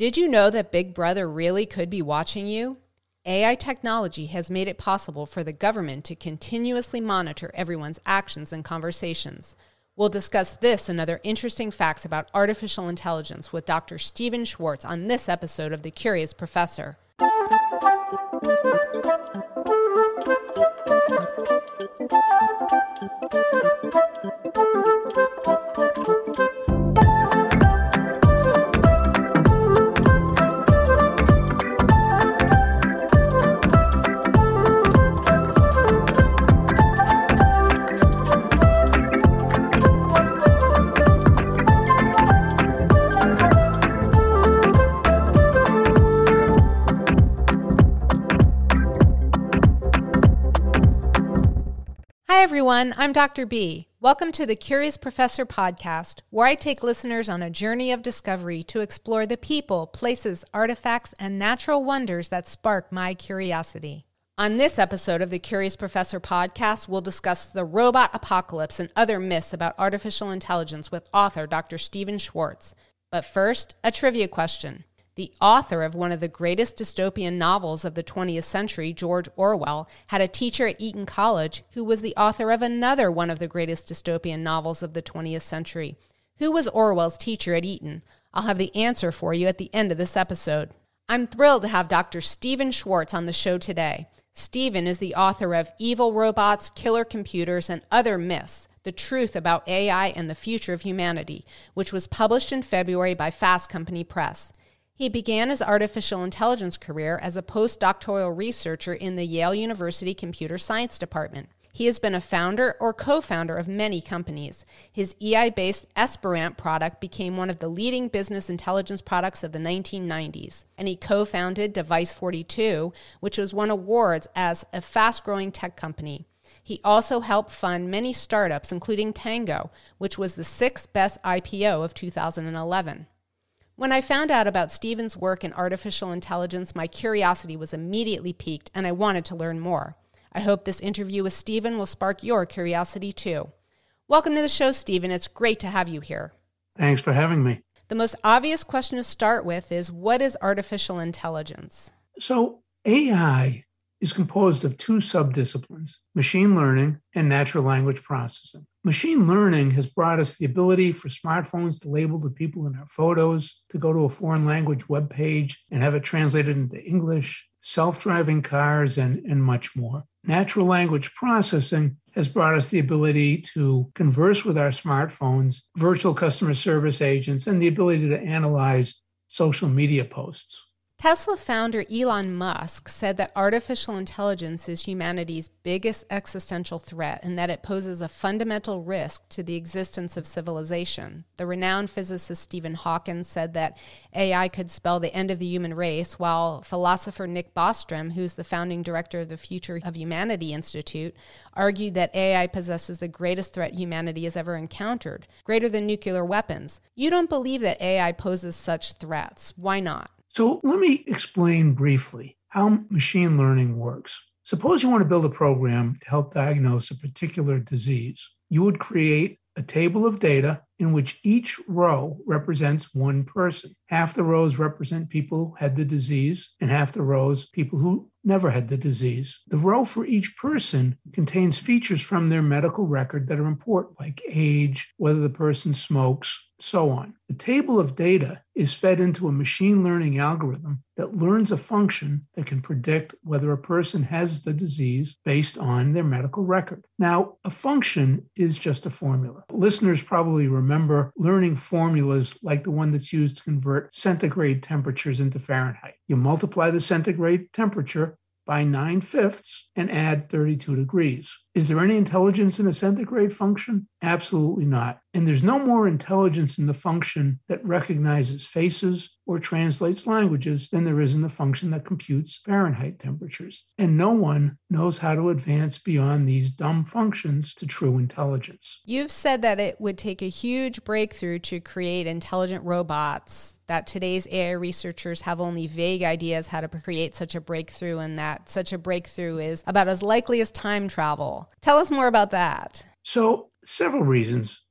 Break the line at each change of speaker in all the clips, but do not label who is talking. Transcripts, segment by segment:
Did you know that Big Brother really could be watching you? AI technology has made it possible for the government to continuously monitor everyone's actions and conversations. We'll discuss this and other interesting facts about artificial intelligence with Dr. Stephen Schwartz on this episode of The Curious Professor. Hi everyone, I'm Dr. B. Welcome to the Curious Professor podcast, where I take listeners on a journey of discovery to explore the people, places, artifacts, and natural wonders that spark my curiosity. On this episode of the Curious Professor podcast, we'll discuss the robot apocalypse and other myths about artificial intelligence with author Dr. Stephen Schwartz. But first, a trivia question. The author of one of the greatest dystopian novels of the 20th century, George Orwell, had a teacher at Eton College who was the author of another one of the greatest dystopian novels of the 20th century. Who was Orwell's teacher at Eton? I'll have the answer for you at the end of this episode. I'm thrilled to have Dr. Stephen Schwartz on the show today. Stephen is the author of Evil Robots, Killer Computers, and Other Myths: The Truth About AI and the Future of Humanity, which was published in February by Fast Company Press. He began his artificial intelligence career as a postdoctoral researcher in the Yale University Computer Science Department. He has been a founder or co-founder of many companies. His AI-based Esperant product became one of the leading business intelligence products of the 1990s, and he co-founded Device42, which was won awards as a fast-growing tech company. He also helped fund many startups, including Tango, which was the sixth best IPO of 2011. When I found out about Stephen's work in artificial intelligence, my curiosity was immediately piqued, and I wanted to learn more. I hope this interview with Stephen will spark your curiosity too. Welcome to the show, Stephen. It's great to have you here.
Thanks for having me.
The most obvious question to start with is, what is artificial intelligence?
So AI is composed of two subdisciplines, machine learning and natural language processing. Machine learning has brought us the ability for smartphones to label the people in our photos, to go to a foreign language web page and have it translated into English, self-driving cars, and much more. Natural language processing has brought us the ability to converse with our smartphones, virtual customer service agents, and the ability to analyze social media posts.
Tesla founder Elon Musk said that artificial intelligence is humanity's biggest existential threat and that it poses a fundamental risk to the existence of civilization. The renowned physicist Stephen Hawking said that AI could spell the end of the human race, while philosopher Nick Bostrom, who's the founding director of the Future of Humanity Institute, argued that AI possesses the greatest threat humanity has ever encountered, greater than nuclear weapons. You don't believe that AI poses such threats. Why not?
So let me explain briefly how machine learning works. Suppose you want to build a program to help diagnose a particular disease. You would create a table of data in which each row represents one person. Half the rows represent people who had the disease, and half the rows people who never had the disease. The row for each person contains features from their medical record that are important, like age, whether the person smokes, so on. The table of data is fed into a machine learning algorithm that learns a function that can predict whether a person has the disease based on their medical record. Now, a function is just a formula. Listeners probably remember learning formulas like the one that's used to convert centigrade temperatures into Fahrenheit. You multiply the centigrade temperature by 9/5 and add 32 degrees. Is there any intelligence in a centigrade function? Absolutely not. And there's no more intelligence in the function that recognizes faces or translates languages than there is in the function that computes Fahrenheit temperatures. And no one knows how to advance beyond these dumb functions to true intelligence.
You've said that it would take a huge breakthrough to create intelligent robots, that today's AI researchers have only vague ideas how to create such a breakthrough, and that such a breakthrough is about as likely as time travel. Tell us more about that.
So, several reasons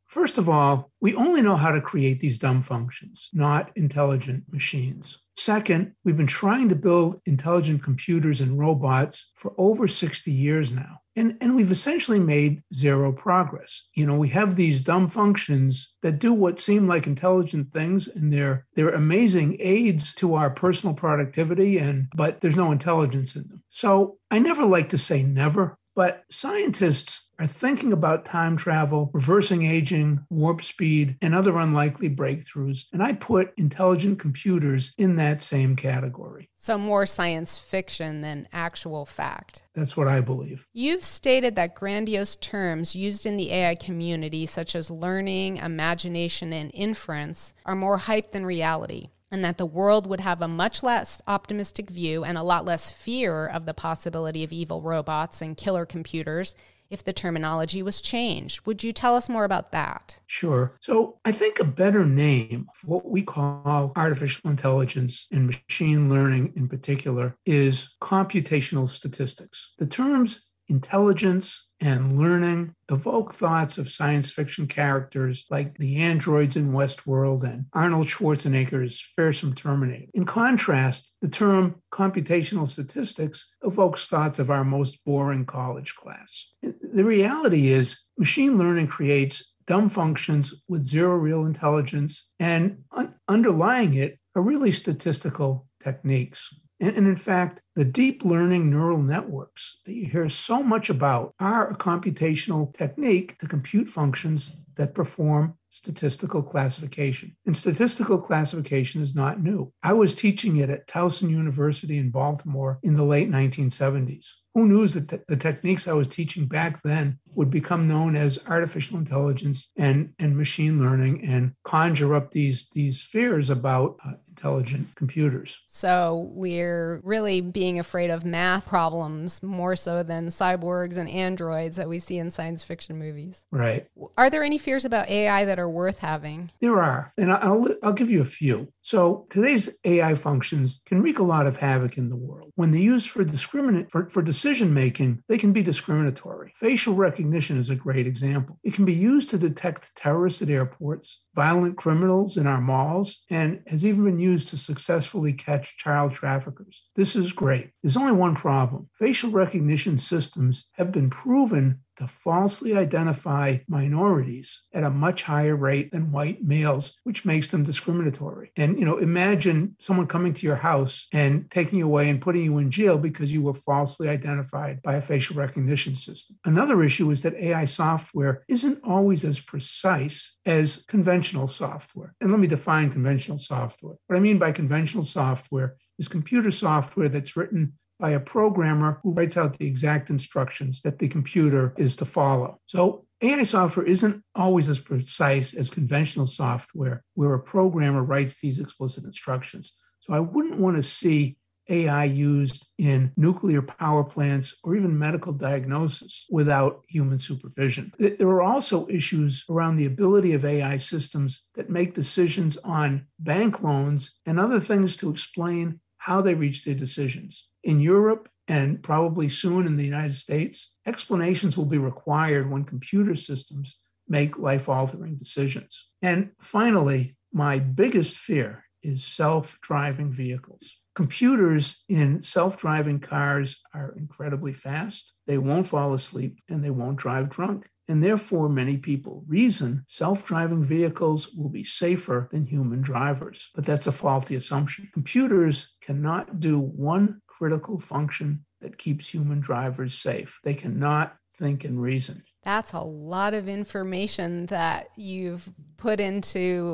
First of all, we only know how to create these dumb functions, not intelligent machines. Second, we've been trying to build intelligent computers and robots for over 60 years now. And we've essentially made zero progress. We have these dumb functions that do what seem like intelligent things, and they're amazing aids to our personal productivity, but there's no intelligence in them. So I never like to say never, but scientists are thinking about time travel, reversing aging, warp speed, and other unlikely breakthroughs. And I put intelligent computers in that same category.
So more science fiction than actual fact.
That's what I believe.
You've stated that grandiose terms used in the AI community, such as learning, imagination, and inference, are more hype than reality, and that the world would have a much less optimistic view and a lot less fear of the possibility of evil robots and killer computers if the terminology was changed. Would you tell us more about that?
Sure. So I think a better name for what we call artificial intelligence and machine learning in particular is computational statistics. The terms intelligence and learning evoke thoughts of science fiction characters like the androids in Westworld and Arnold Schwarzenegger's fearsome Terminator. In contrast, the term computational statistics evokes thoughts of our most boring college class. The reality is, machine learning creates dumb functions with zero real intelligence, and underlying it are really statistical techniques. And in fact, the deep learning neural networks that you hear so much about are a computational technique to compute functions that perform statistical classification. And statistical classification is not new. I was teaching it at Towson University in Baltimore in the late 1970s. Who knew that the techniques I was teaching back then would become known as artificial intelligence and machine learning and conjure up these fears about intelligent computers.
So we're really being afraid of math problems more so than cyborgs and androids that we see in science fiction movies.
Right.
Are there any fears about AI that are worth having?
There are, and I'll give you a few. So today's AI functions can wreak a lot of havoc in the world. When they're used for decision making, they can be discriminatory. Facial recognition is a great example. It can be used to detect terrorists at airports, violent criminals in our malls, and has even been used to successfully catch child traffickers. This is great. There's only one problem. Facial recognition systems have been proven to falsely identify minorities at a much higher rate than white males, which makes them discriminatory. And, imagine someone coming to your house and taking you away and putting you in jail because you were falsely identified by a facial recognition system. Another issue is that AI software isn't always as precise as conventional software. And let me define conventional software. What I mean by conventional software is computer software that's written by a programmer who writes out the exact instructions that the computer is to follow. So AI software isn't always as precise as conventional software where a programmer writes these explicit instructions. So I wouldn't want to see AI used in nuclear power plants or even medical diagnosis without human supervision. There are also issues around the ability of AI systems that make decisions on bank loans and other things to explain how they reach their decisions. In Europe, and probably soon in the United States, explanations will be required when computer systems make life-altering decisions. And finally, my biggest fear is self-driving vehicles. Computers in self-driving cars are incredibly fast, they won't fall asleep, and they won't drive drunk. And therefore, many people reason self-driving vehicles will be safer than human drivers. But that's a faulty assumption. Computers cannot do one critical function that keeps human drivers safe. They cannot think and reason.
That's a lot of information that you've put into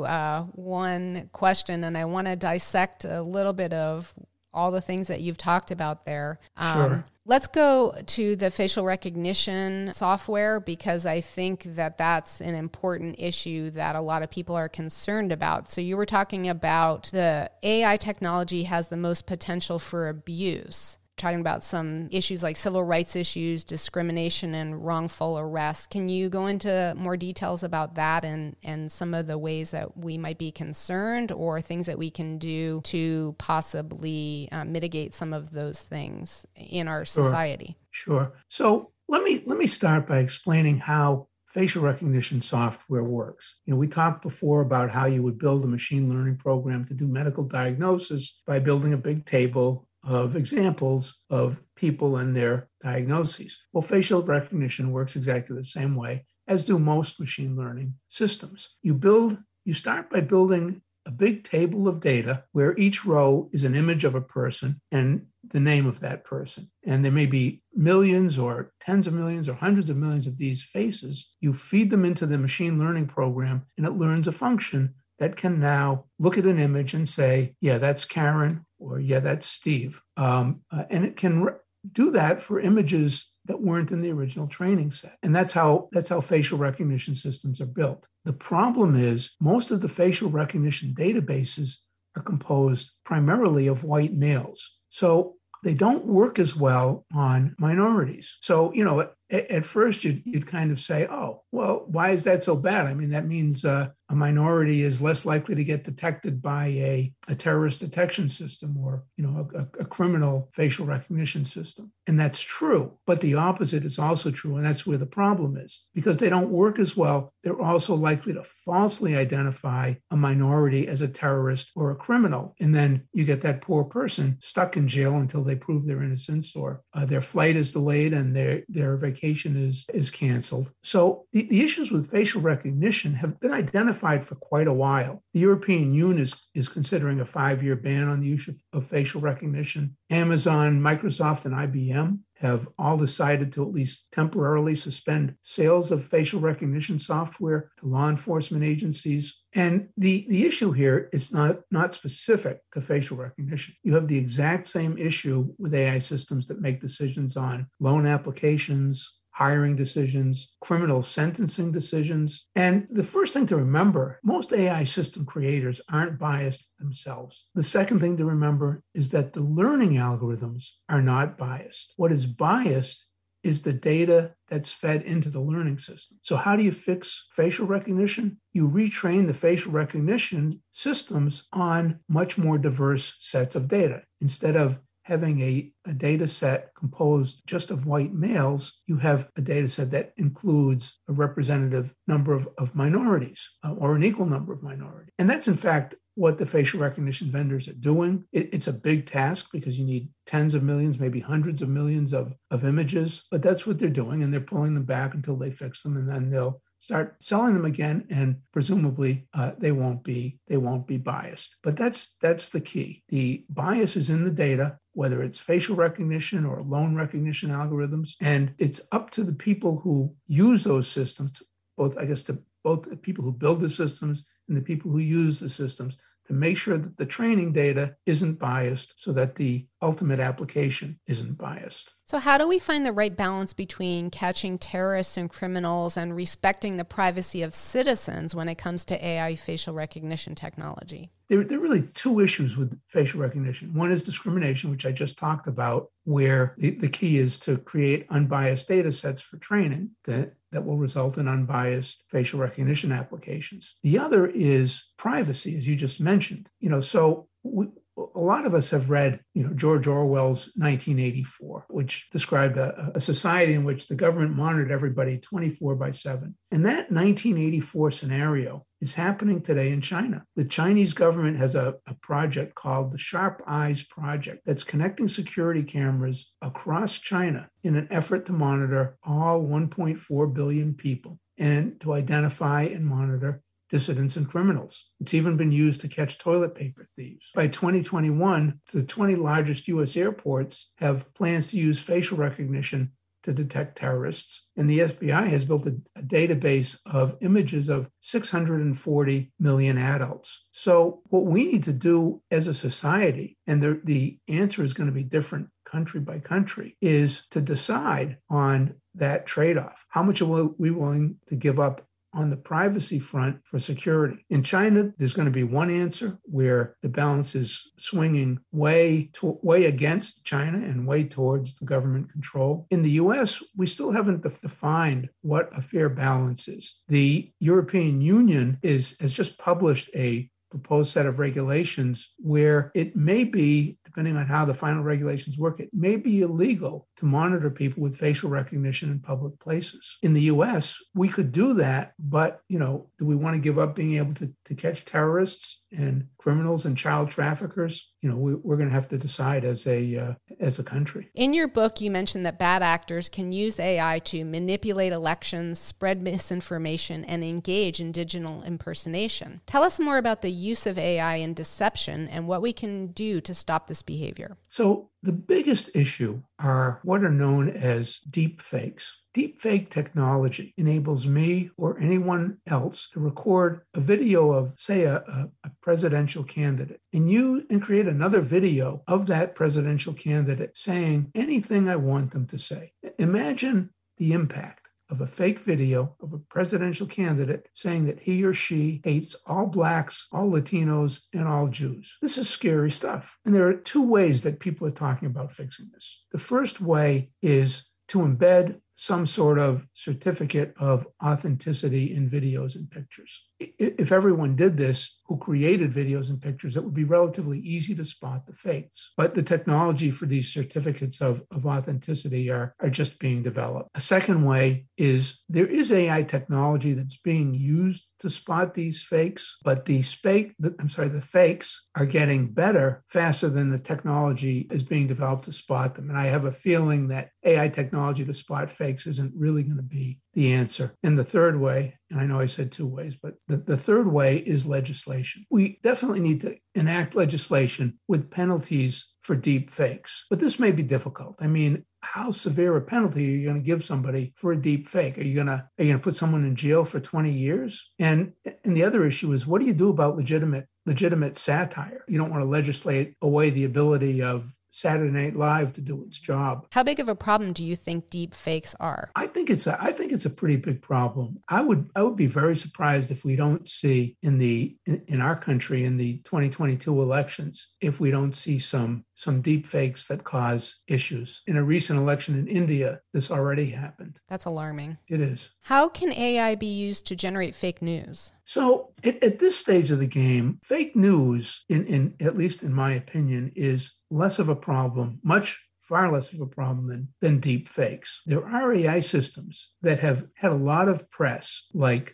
one question, and I want to dissect a little bit of all the things that you've talked about there.
Sure.
Let's go to the facial recognition software, because I think that that's an important issue that a lot of people are concerned about. So you were talking about the AI technology has the most potential for abuse, talking about some issues like civil rights issues, discrimination, and wrongful arrest. Can you go into more details about that and some of the ways that we might be concerned or things that we can do to possibly mitigate some of those things in our society?
Sure. So let me start by explaining how facial recognition software works. We talked before about how you would build a machine learning program to do medical diagnosis by building a big table of examples of people and their diagnoses. Well, facial recognition works exactly the same way as do most machine learning systems. You start by building a big table of data where each row is an image of a person and the name of that person. And there may be millions or tens of millions or hundreds of millions of these faces. You feed them into the machine learning program and it learns a function that can now look at an image and say, yeah, that's Karen, or yeah, that's Steve. And it can do that for images that weren't in the original training set. And that's how facial recognition systems are built. The problem is most of the facial recognition databases are composed primarily of white males. So they don't work as well on minorities. So, at first you'd kind of say, oh, well, why is that so bad? I mean, that means a minority is less likely to get detected by a terrorist detection system or, a criminal facial recognition system. And that's true. But the opposite is also true. And that's where the problem is. Because they don't work as well, they're also likely to falsely identify a minority as a terrorist or a criminal. And then you get that poor person stuck in jail until they prove their innocence or their flight is delayed and their vacation is canceled. So the issues with facial recognition have been identified for quite a while. The European Union is considering a 5-year ban on the use of facial recognition. Amazon, Microsoft, and IBM have all decided to at least temporarily suspend sales of facial recognition software to law enforcement agencies. And the issue here is not specific to facial recognition. You have the exact same issue with AI systems that make decisions on loan applications, hiring decisions, criminal sentencing decisions. And the first thing to remember, most AI system creators aren't biased themselves. The second thing to remember is that the learning algorithms are not biased. What is biased is the data that's fed into the learning system. So how do you fix facial recognition? You retrain the facial recognition systems on much more diverse sets of data. Instead of having a data set composed just of white males, you have a data set that includes a representative number of minorities or an equal number of minorities. And that's, in fact, what the facial recognition vendors are doing. It's a big task because you need tens of millions, maybe hundreds of millions of images, but that's what they're doing. And they're pulling them back until they fix them, and then they'll start selling them again, and presumably they won't be biased. But that's the key. The bias is in the data, whether it's facial recognition or loan recognition algorithms, and it's up to the people who use those systems, both the people who build the systems and the people who use the systems, to make sure that the training data isn't biased so that the ultimate application isn't biased.
So how do we find the right balance between catching terrorists and criminals and respecting the privacy of citizens when it comes to AI facial recognition technology?
There are really two issues with facial recognition. One is discrimination, which I just talked about, where the key is to create unbiased data sets for training that will result in unbiased facial recognition applications. The other is privacy, as you just mentioned. A lot of us have read, George Orwell's 1984, which described a society in which the government monitored everybody 24/7. And that 1984 scenario is happening today in China. The Chinese government has a project called the Sharp Eyes Project that's connecting security cameras across China in an effort to monitor all 1.4 billion people and to identify and monitor dissidents and criminals. It's even been used to catch toilet paper thieves. By 2021, the 20 largest U.S. airports have plans to use facial recognition to detect terrorists. And the FBI has built a database of images of 640 million adults. So what we need to do as a society, and the answer is going to be different country by country, is to decide on that trade-off. How much are we willing to give up on the privacy front for security? In China, there's going to be one answer where the balance is swinging way against China and way towards the government control. In the US, we still haven't defined what a fair balance is. The European Union has just published a proposed set of regulations where it may be, depending on how the final regulations work, it may be illegal to monitor people with facial recognition in public places. In the US, we could do that, but, do we want to give up being able to catch terrorists and criminals and child traffickers? We're going to have to decide as a country.
In your book, you mentioned that bad actors can use AI to manipulate elections, spread misinformation, and engage in digital impersonation. Tell us more about the use of AI in deception and what we can do to stop this behavior.
So the biggest issue are what are known as deep fakes. Deepfake technology enables me or anyone else to record a video of, say, a presidential candidate and create another video of that presidential candidate saying anything I want them to say. Imagine the impact of a fake video of a presidential candidate saying that he or she hates all Blacks, all Latinos, and all Jews. This is scary stuff. And there are two ways that people are talking about fixing this. The first way is to embed some sort of certificate of authenticity in videos and pictures. If everyone did this who created videos and pictures, it would be relatively easy to spot the fakes. But the technology for these certificates of authenticity are just being developed. A second way is there is AI technology that's being used to spot these fakes, but the fakes are getting better faster than the technology is being developed to spot them. And I have a feeling that AI technology to spot fakes isn't really going to be the answer. And the third way, and I know I said two ways, but the third way is legislation. We definitely need to enact legislation with penalties for deep fakes. But this may be difficult. I mean, how severe a penalty are you going to give somebody for a deep fake? Are you going to put someone in jail for 20 years? And the other issue is, what do you do about legitimate satire? You don't want to legislate away the ability of Saturday Night Live to do its job.
How big of a problem do you think deep fakes are?
I think it's a pretty big problem. I would be very surprised if we don't see in our country in the 2022 elections, if we don't see some deep fakes that cause issues. In a recent election in India, this already happened.
That's alarming.
It is.
How can AI be used to generate fake news?
So at this stage of the game, fake news, in at least in my opinion, is less of a problem, far less of a problem than deep fakes. There are AI systems that have had a lot of press, like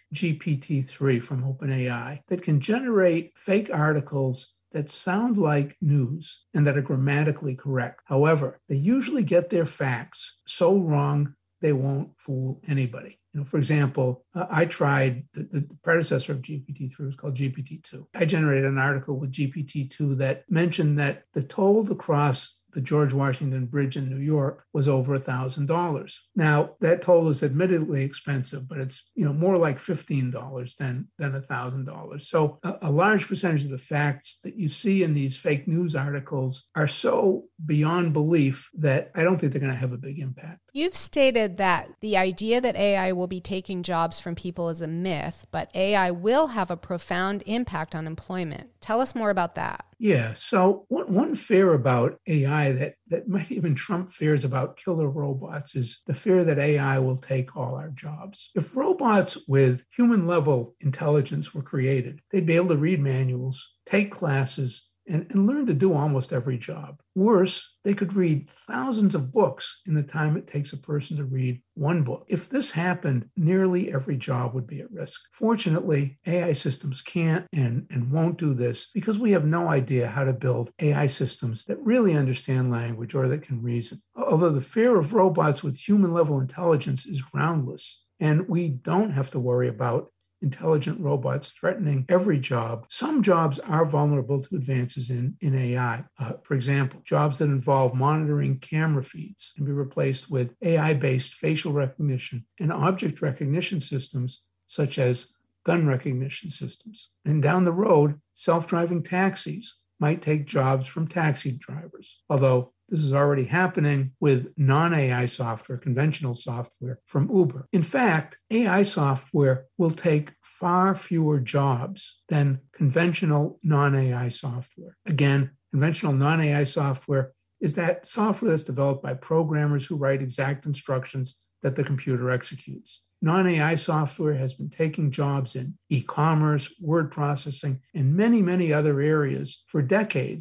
GPT-3 from OpenAI, that can generate fake articles that sound like news and that are grammatically correct. However, they usually get their facts so wrong they won't fool anybody. For example, I tried the predecessor of GPT-3 was called GPT-2. I generated an article with GPT-2 that mentioned that the toll to cross the George Washington Bridge in New York was over $1,000. Now, that toll is admittedly expensive, but it's more like $15 than $1,000. So a large percentage of the facts that you see in these fake news articles are so beyond belief that I don't think they're going to have a big impact.
You've stated that the idea that AI will be taking jobs from people is a myth, but AI will have a profound impact on employment. Tell us more about that.
Yeah. So one fear about AI that might even trump fears about killer robots is the fear that AI will take all our jobs. If robots with human level intelligence were created, they'd be able to read manuals, take classes, and learn to do almost every job. Worse, they could read thousands of books in the time it takes a person to read one book. If this happened, nearly every job would be at risk. Fortunately, AI systems can't and won't do this because we have no idea how to build AI systems that really understand language or that can reason. Although the fear of robots with human-level intelligence is groundless, and we don't have to worry about intelligent robots threatening every job. Some jobs are vulnerable to advances in AI. For example, jobs that involve monitoring camera feeds can be replaced with AI-based facial recognition and object recognition systems, such as gun recognition systems. And down the road, self-driving taxis might take jobs from taxi drivers, although this is already happening with non-AI software, conventional software from Uber. In fact, AI software will take far fewer jobs than conventional non-AI software. Again, conventional non-AI software is that software that's developed by programmers who write exact instructions that the computer executes. Non-AI software has been taking jobs in e-commerce, word processing, and many, many other areas for decades.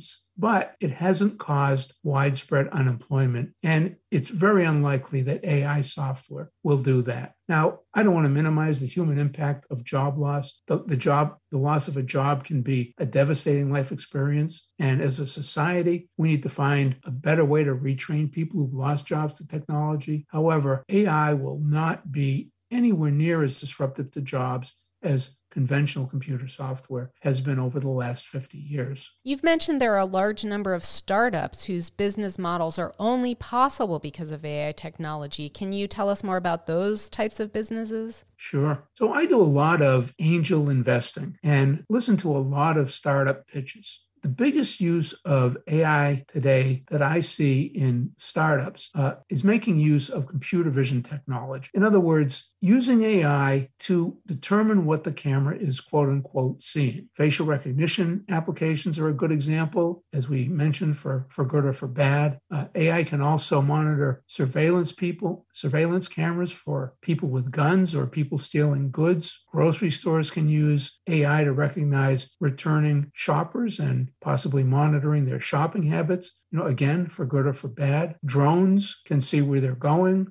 but it hasn't caused widespread unemployment. And it's very unlikely that AI software will do that. Now, I don't want to minimize the human impact of job loss. The loss of a job can be a devastating life experience. And as a society, we need to find a better way to retrain people who've lost jobs to technology. However, AI will not be anywhere near as disruptive to jobs as conventional computer software has been over the last 50 years.
You've mentioned there are a large number of startups whose business models are only possible because of AI technology. Can you tell us more about those types of businesses?
Sure. So I do a lot of angel investing and listen to a lot of startup pitches. The biggest use of AI today that I see in startups is making use of computer vision technology. In other words, using AI to determine what the camera is, quote unquote, seeing. Facial recognition applications are a good example, as we mentioned, for good or for bad. AI can also monitor surveillance cameras for people with guns or people stealing goods. Grocery stores can use AI to recognize returning shoppers and possibly monitoring their shopping habits, again, for good or for bad. Drones can see where they're going,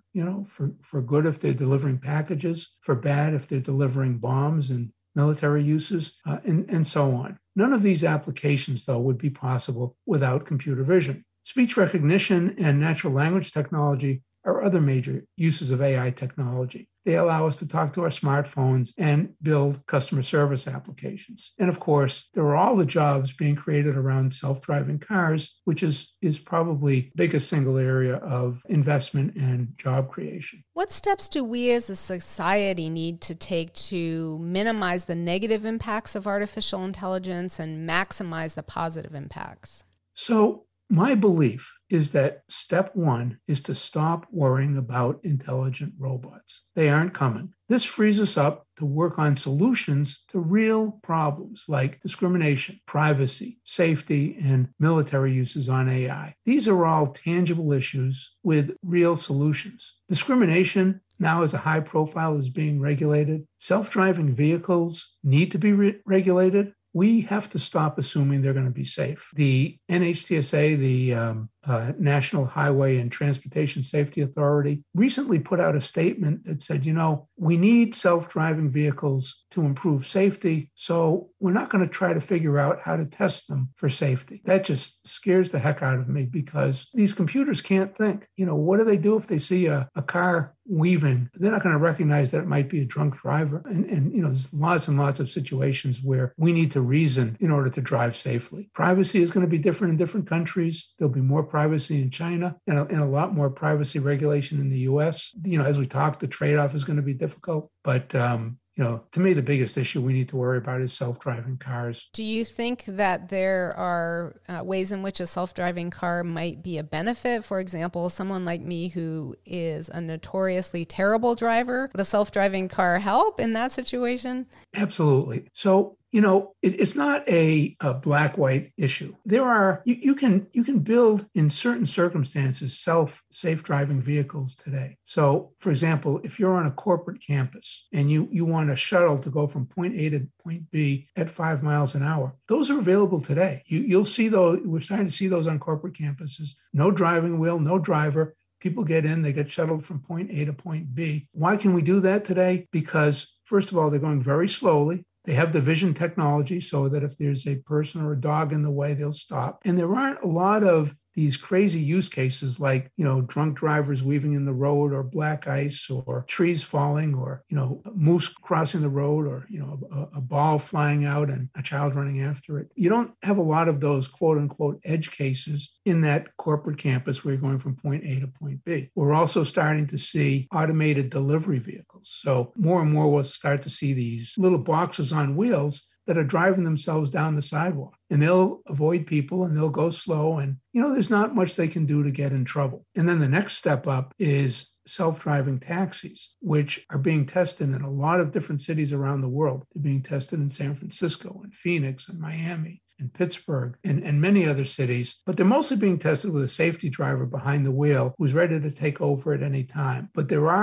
for good if they're delivering packages, for bad if they're delivering bombs and military uses, and so on. None of these applications, though, would be possible without computer vision. Speech recognition and natural language technology are other major uses of AI technology. They allow us to talk to our smartphones and build customer service applications. And of course, there are all the jobs being created around self-driving cars, which is probably the biggest single area of investment and job creation.
What steps do we as a society need to take to minimize the negative impacts of artificial intelligence and maximize the positive impacts?
So, my belief is that step one is to stop worrying about intelligent robots. They aren't coming. This frees us up to work on solutions to real problems like discrimination, privacy, safety, and military uses on AI. These are all tangible issues with real solutions. Discrimination now is a high profile, is being regulated. Self-driving vehicles need to be regulated. We have to stop assuming they're going to be safe. The NHTSA, the National Highway and Transportation Safety Authority, recently put out a statement that said, we need self-driving vehicles to improve safety, so we're not going to try to figure out how to test them for safety. That just scares the heck out of me because these computers can't think. What do they do if they see a car weaving? They're not going to recognize that it might be a drunk driver. And there's lots and lots of situations where we need to reason in order to drive safely. Privacy is going to be different in different countries. There'll be more privacy in China and a lot more privacy regulation in the US. As we talk, the trade-off is going to be difficult. But, to me, the biggest issue we need to worry about is self-driving cars.
Do you think that there are ways in which a self-driving car might be a benefit? For example, someone like me who is a notoriously terrible driver, would a self-driving car help in that situation?
Absolutely. So, it's not a black-white issue. You can build in certain circumstances safe driving vehicles today. So, for example, if you're on a corporate campus and you want a shuttle to go from point A to point B at 5 miles an hour, those are available today. You'll see those. We're starting to see those on corporate campuses. No driving wheel, no driver. People get in, they get shuttled from point A to point B. Why can we do that today? Because, first of all, they're going very slowly. They have the vision technology so that if there's a person or a dog in the way, they'll stop. And there aren't a lot of these crazy use cases like, drunk drivers weaving in the road or black ice or trees falling or, moose crossing the road or, a ball flying out and a child running after it. You don't have a lot of those quote unquote edge cases in that corporate campus where you're going from point A to point B. We're also starting to see automated delivery vehicles. So more and more we'll start to see these little boxes on wheels that are driving themselves down the sidewalk, and they'll avoid people and they'll go slow. And, there's not much they can do to get in trouble. And then the next step up is self-driving taxis, which are being tested in a lot of different cities around the world. They're being tested in San Francisco and Phoenix and Miami and Pittsburgh and many other cities, but they're mostly being tested with a safety driver behind the wheel who's ready to take over at any time. But there are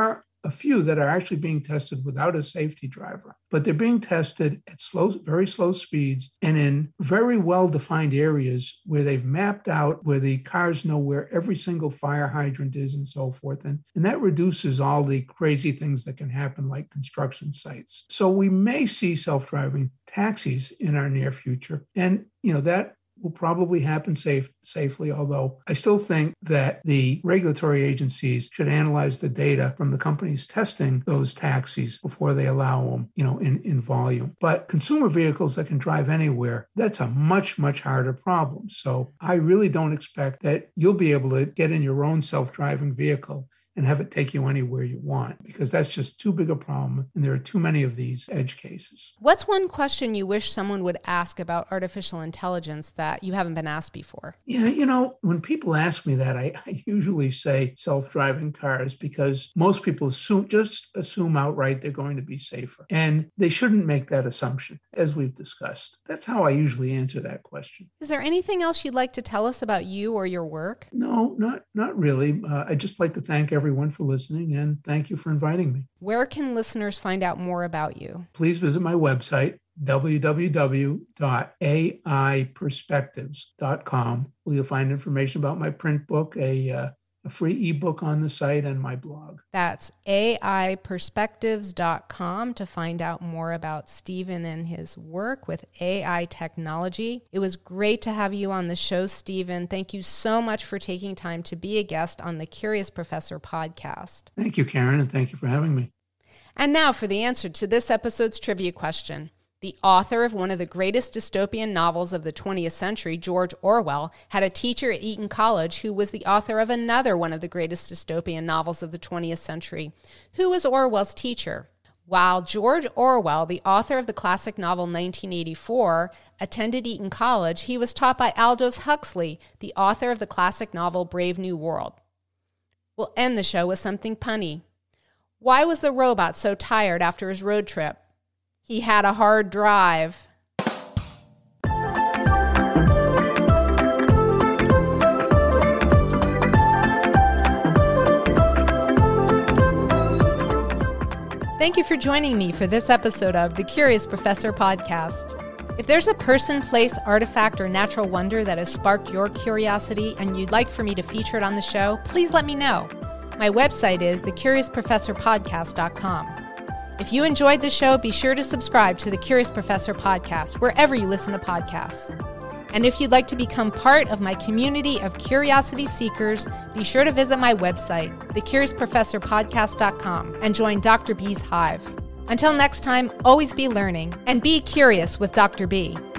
a few that are actually being tested without a safety driver, but they're being tested at very slow speeds and in very well-defined areas where they've mapped out where the cars know where every single fire hydrant is and so forth. And that reduces all the crazy things that can happen, like construction sites. So we may see self-driving taxis in our near future. And, that will probably happen safely, although I still think that the regulatory agencies should analyze the data from the companies testing those taxis before they allow them, in volume. But consumer vehicles that can drive anywhere, that's a much, much harder problem. So I really don't expect that you'll be able to get in your own self-driving vehicle and have it take you anywhere you want, because that's just too big a problem, and there are too many of these edge cases.
What's one question you wish someone would ask about artificial intelligence that you haven't been asked before?
Yeah, when people ask me that, I usually say self-driving cars, because most people assume outright they're going to be safer, and they shouldn't make that assumption, as we've discussed. That's how I usually answer that question.
Is there anything else you'd like to tell us about you or your work?
No, not really. I'd just like to thank everyone for listening, and thank you for inviting me.
Where can listeners find out more about you?
Please visit my website, www.aiperspectives.com, where you'll find information about my print book, a free ebook on the site, and my blog.
That's aiperspectives.com to find out more about Stephen and his work with AI technology. It was great to have you on the show, Stephen. Thank you so much for taking time to be a guest on the Curious Professor podcast.
Thank you, Karen, and thank you for having me.
And now for the answer to this episode's trivia question. The author of one of the greatest dystopian novels of the 20th century, George Orwell, had a teacher at Eton College who was the author of another one of the greatest dystopian novels of the 20th century. Who was Orwell's teacher? While George Orwell, the author of the classic novel 1984, attended Eton College, he was taught by Aldous Huxley, the author of the classic novel Brave New World. We'll end the show with something punny. Why was the robot so tired after his road trip? He had a hard drive. Thank you for joining me for this episode of the Curious Professor podcast. If there's a person, place, artifact, or natural wonder that has sparked your curiosity and you'd like for me to feature it on the show, please let me know. My website is thecuriousprofessorpodcast.com. If you enjoyed the show, be sure to subscribe to the Curious Professor podcast wherever you listen to podcasts. And if you'd like to become part of my community of curiosity seekers, be sure to visit my website, thecuriousprofessorpodcast.com, and join Dr. B's Hive. Until next time, always be learning and be curious with Dr. B.